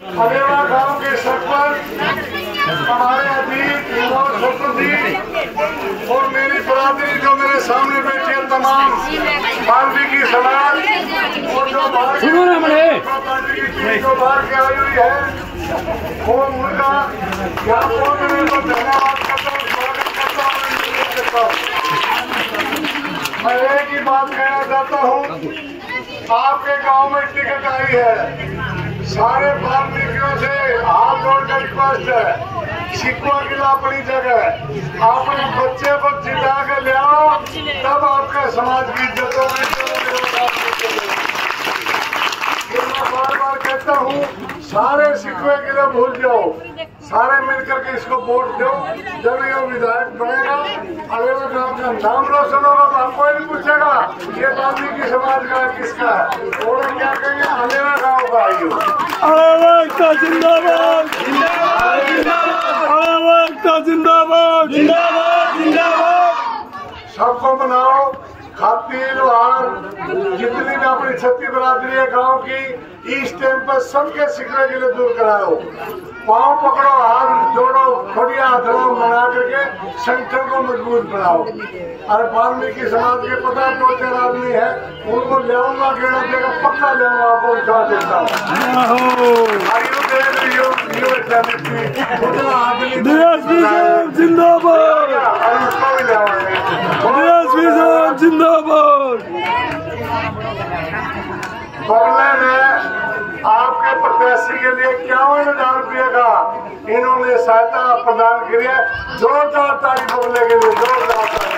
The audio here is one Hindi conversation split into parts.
अलेवा गांव के सरपंच हमारे अजीत विनोद जी और मेरी बरादरी जो मेरे सामने बैठे तमाम वाल्मीकि समाज और जो बाहर की आई हुई है वो उनका यहाँ पहुँचने को धन्यवाद करता हूँ, स्वागत करता हूँ। मैं एक ही बात कहना चाहता हूँ, आपके गांव में टिकट आई है, सारे वाल्मीकियों से हाथ जोड़कर रिक्वेस्ट है, सिक्का किला अपनी जगह, अपने बच्चे को जिता के ले आओ, तब आपका समाज की इज्जत होगी। मैं बार बार कहता हूँ, सारे सिक्के किला भूल जाओ, सारे मिलकर के इसको वोट दो, जब ये विधायक बनेगा अलेवा गांव का नाम रोशन होगा, तो हमको नहीं पूछेगा ये वाल्मीकि समाज का किसका है, और क्या कहेंगे अलेवा गांव का आयु जिंदाबाद जिंदाबाद जिंदाबाद। सबको बनाओ, खातिर लोहार जितनी भी अपनी छत्ती बरादरी है गांव की, इस टाइम पर सबके सिकरे के लिए दूर कराओ, पाँव पकड़ो, हाथ जोड़ो, बढ़िया हथड़ों बना करके संगठन को मजबूत बनाओ। अरे वाल्मीकि समाज के पता 2-4 आदमी है, उनको ले आऊंगा, गेड़ा देगा, पक्का ले आऊंगा, आपको विश्वास देता हूँ। जिंदाबाद जिंदाबाद। बगले में आपके प्रत्याशी के लिए 51,000 रुपये का इन्होंने सहायता प्रदान की है, जोरदार ताली बगले के लिए, जोरदार ताली।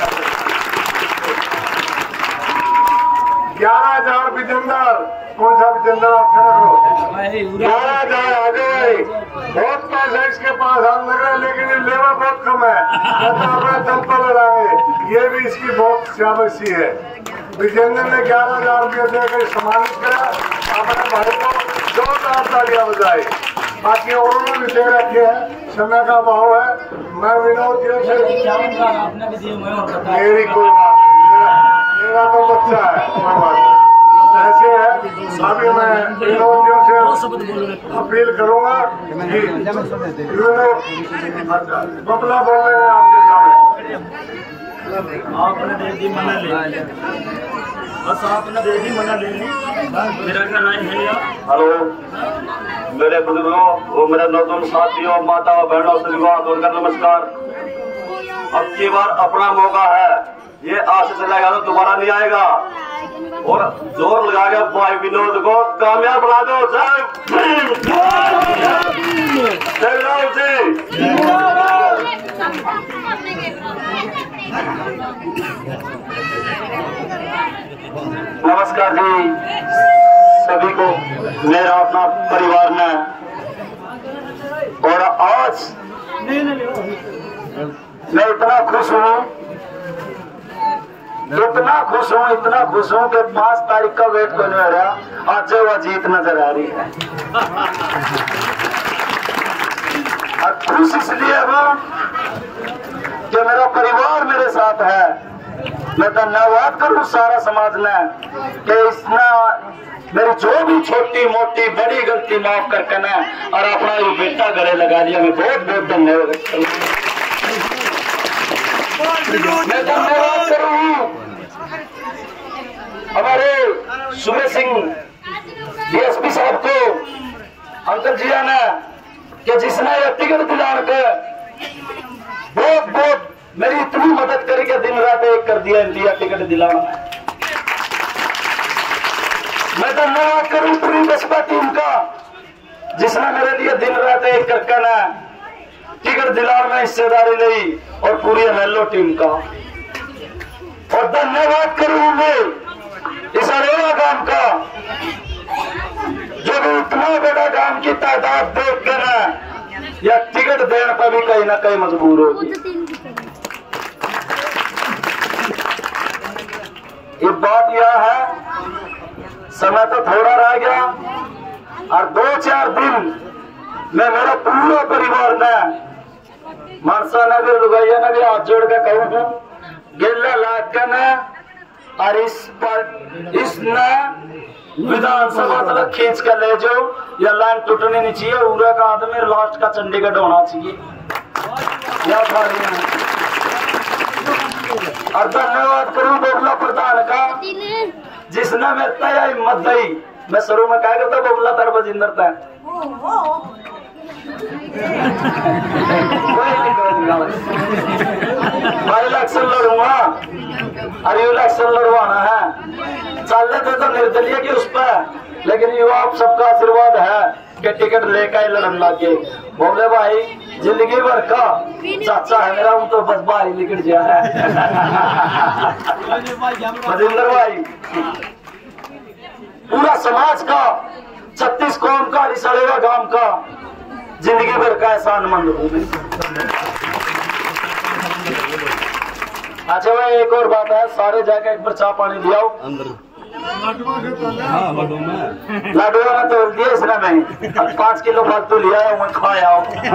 11,000 बिजंदर, कौन सा बिजंदर आप खड़ा करो, 11,000 आ गए, बहुत पैसा इसके पास हाथ लग रहा है, लेकिन ये लेबर बहुत कम है, अपना दम पर लगाएंगे, ये भी इसकी बहुत शाबाशी है। विजेंद्र ने 11,000 रुपये देकर सम्मानित किया, अपने भाई को जोरदार तालियां बजाई। बाकी औरों ने भी दे रखे हैं, समय का अभाव है, मैं विनोद जी से मेरी कोई बात नहीं, मेरा तो बच्चा है, कोई बात नहीं, ऐसे है। अभी मैं विनोद जी से अपील करूंगा कि बबला बोल रहे हैं आपके सामने, आपने दे दी मना ले, बस आपने दे दी मना ले ली, मेरा क्या नाम है यार। हेलो मेरे बुजुर्गों और मेरे नौजवान साथियों, माता व बहनों से उनका नमस्कार। अब की बार अपना मौका है, ये आज से चला गया तो दोबारा नहीं आएगा, और जोर लगा के भाई विनोद को कामयाब बना दो। जय राम जी। नमस्कार जी सभी को, मेरा अपना परिवार में, और आज मैं इतना खुश हूँ, इतना खुश हूँ कि 5 तारीख का वेट करने हो रहा, आज वह जीत नजर आ रही है। और खुश इसलिए हूँ कि मेरा परिवार मेरे साथ है। मैं धन्यवाद करूँ सारा समाज ने कि इसने मेरी जो भी छोटी मोटी बड़ी गलती माफ करके ना और अपना ये बेटा गले लगा दिया। मैं बहुत बहुत धन्यवाद करूँ हमारे सुबह सिंह डीएसपी साहब को, अंकल जी ने, कि जिसने ये टिकट दिलाने के बहुत बहुत मेरी इतनी मदद करके दिन रात एक कर दिया इंडिया टिकट दिलाना। मैं धन्यवाद करूं पूरी बसपा टीम का, जिसने मेरे लिए दिन रात एक करके ना टिकट दिलाने में हिस्सेदारी ली, और पूरी एमएलओ टीम का। और धन्यवाद करूं मैं इस अलेवा गांव का, जो भी इतना बड़ा गांव की तादाद देख कर ना या टिकट देने पर भी कहीं ना कहीं मजबूर होगी। ये बात यह है, समय तो थोड़ा रह गया, और 2-4 दिन में मेरा पूरा परिवार ने, मनसा ने भी, लुगाइया ने भी हाथ जोड़ के कहूँ हूँ, गिल्ला लाद के न, और इसने विधानसभा तक खींच कर ले जाओ, या लाइन टूटनी नहीं चाहिए, उरा का आदमी लास्ट का चंडीगढ़ होना चाहिए। और धन्यवाद करूं बबला प्रधान का, जिसने मेरे तय हिम्मत दी। मैं शुरू में क्या करता बबला तर बजिंदर तय भाई इलेक्शन लड़ूंगा और इलेक्शन लड़वाना है। चल लेते तो निर्दलीय की उस पर, लेकिन युवा आप सबका आशीर्वाद है कि टिकट लेकर लड़न लगे। बोले भाई जिंदगी भर का चाचा है मेरा, हूं तो बस भाई निकल गया है। राजेंद्र भाई पूरा समाज का 36 कौम का रिसाड़ेगा गांव का जिंदगी भर का एहसानमंद हूं। अच्छा भाई एक और बात है, सारे जाके एक बार चाय पानी दिया अंदर लाडुआ में तोल दिया इसने, मैं 5 किलो फालतू लिया है, मैं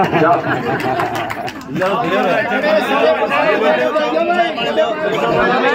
खाया।